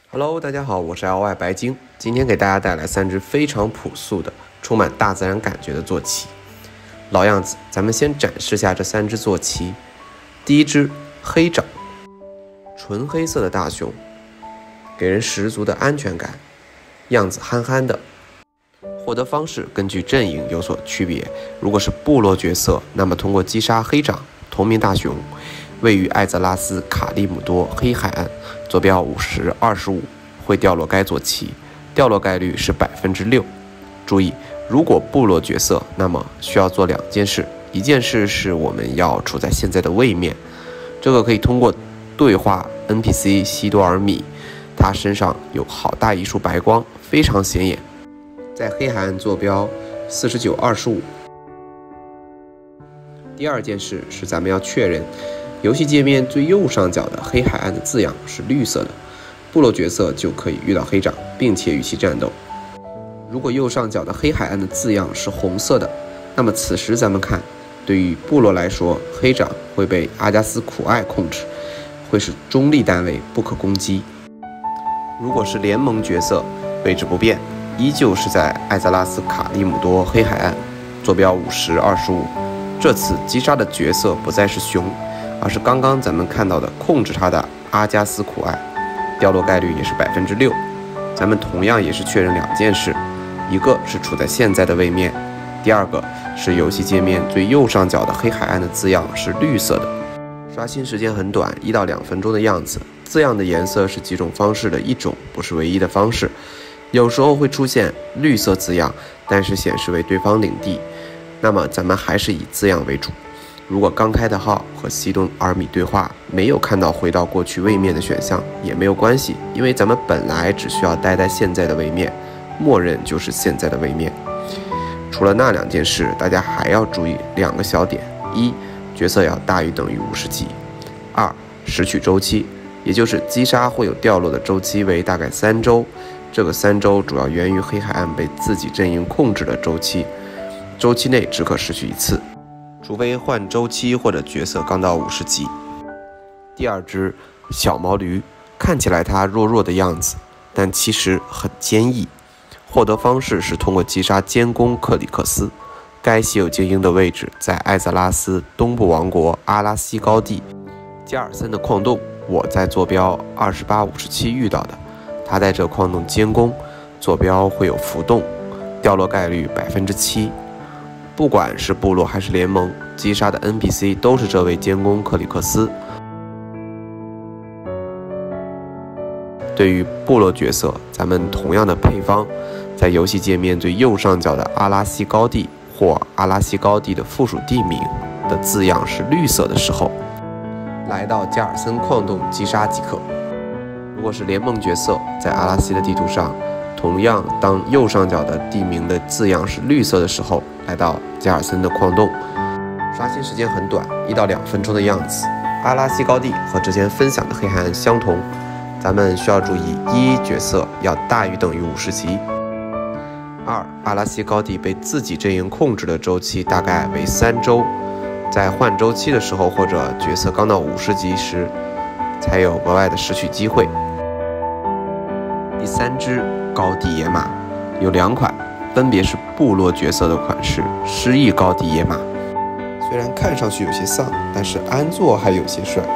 Hello， 大家好，我是 LY 白鲸，今天给大家带来3只非常朴素的、充满大自然感觉的坐骑。老样子，咱们先展示下这3只坐骑。第一只黑爪，纯黑色的大熊，给人十足的安全感，样子憨憨的。获得方式根据阵营有所区别，如果是部落角色，那么通过击杀黑掌同名大熊，位于艾泽拉斯卡利姆多黑海岸，坐标50-25，会掉落该坐骑，掉落概率是6%。注意，如果部落角色，那么需要做2件事，一件事是我们要处在现在的位面，这个可以通过对话 NPC 西多尔米，他身上有好大一束白光，非常显眼，在黑海岸坐标49-25。第2件事是咱们要确认游戏界面最右上角的黑海岸的字样是绿色的，部落角色就可以遇到黑掌，并且与其战斗。如果右上角的黑海岸的字样是红色的，那么此时咱们看，对于部落来说，黑掌会被阿加斯苦艾控制，会是中立单位，不可攻击。如果是联盟角色，位置不变，依旧是在艾泽拉斯卡利姆多黑海岸，坐标50-25。这次击杀的角色不再是熊，而是刚刚咱们看到的控制他的阿加斯苦艾，掉落概率也是6%。咱们同样也是确认2件事，一个是处在现在的位面，第2个是游戏界面最右上角的黑海岸的字样是绿色的。刷新时间很短，1到2分钟的样子。字样的颜色是几种方式的一种，不是唯一的方式。有时候会出现绿色字样，但是显示为对方领地，那么咱们还是以字样为主。如果刚开的号和西东尔米对话没有看到回到过去位面的选项也没有关系，因为咱们本来只需要待在现在的位面，默认就是现在的位面。除了那2件事，大家还要注意2个小点：一，角色要大于等于50级；二，拾取周期，也就是击杀会有掉落的周期为大概3周，这个3周主要源于黑海岸被自己阵营控制的周期，周期内只可拾取1次，除非换周期或者角色刚到50级。第2只小毛驴，看起来它弱的样子，但其实很坚毅。获得方式是通过击杀监工克里克斯，该稀有精英的位置在艾泽拉斯东部王国阿拉西高地加尔森的矿洞，我在坐标28-57遇到的。他在这矿洞监工，坐标会有浮动，掉落概率7%。不管是部落还是联盟，击杀的 NPC 都是这位监工克里克斯。对于部落角色，咱们同样的配方，在游戏界面最右上角的阿拉西高地或阿拉西高地的附属地名的字样是绿色的时候，来到加尔森矿洞击杀即可。如果是联盟角色，在阿拉西的地图上，同样当右上角的地名的字样是绿色的时候，来到加尔森的矿洞。刷新时间很短，1到2分钟的样子。阿拉西高地和之前分享的黑海岸相同，咱们需要注意：一，角色要大于等于50级；二，阿拉西高地被自己阵营控制的周期大概为3周，在换周期的时候或者角色刚到50级时，才有额外的拾取机会。第3只高地野马有2款，分别是部落角色的款式失忆高地野马，虽然看上去有些丧，但是安坐还有些帅，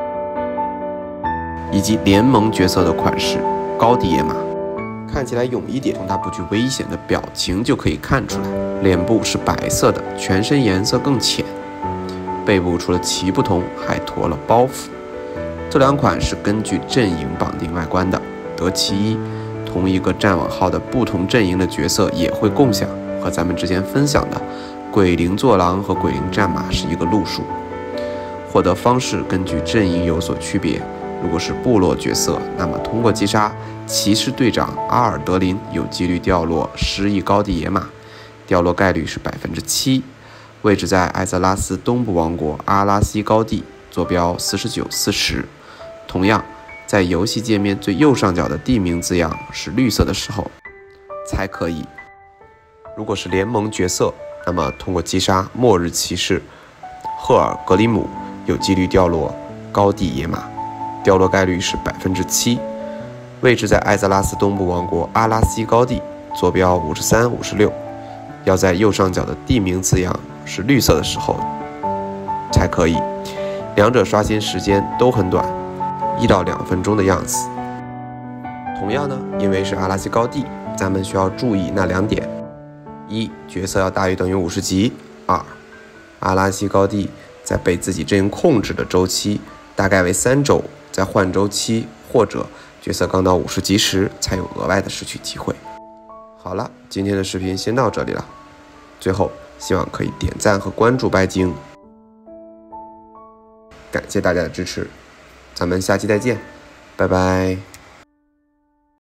以及联盟角色的款式高地野马，看起来勇一点，从它不具危险的表情就可以看出来，脸部是白色的，全身颜色更浅，背部除了鳍不同，还驮了包袱。这2款是根据阵营绑定外观的，得其一，同一个战网号的不同阵营的角色也会共享，和咱们之前分享的鬼灵坐狼和鬼灵战马是一个路数。获得方式根据阵营有所区别，如果是部落角色，那么通过击杀骑士队长阿尔德林有几率掉落失忆高地野马，掉落概率是7%，位置在艾泽拉斯东部王国阿拉西高地，坐标49-40。同样，在游戏界面最右上角的地名字样是绿色的时候才可以。如果是联盟角色，那么通过击杀末日骑士赫尔格里姆有几率掉落高地野马，掉落概率是7%。 位置在艾泽拉斯东部王国阿拉西高地，坐标53、56。要在右上角的地名字样是绿色的时候才可以，两者刷新时间都很短，1到2分钟的样子。同样呢，因为是阿拉西高地，咱们需要注意那2点：一，角色要大于等于50级；二，阿拉西高地在被自己阵营控制的周期大概为3周，在换周期或者角色刚到50级时才有额外的失去机会。好了，今天的视频先到这里了。最后，希望可以点赞和关注白鲸，感谢大家的支持，咱们下期再见，拜拜。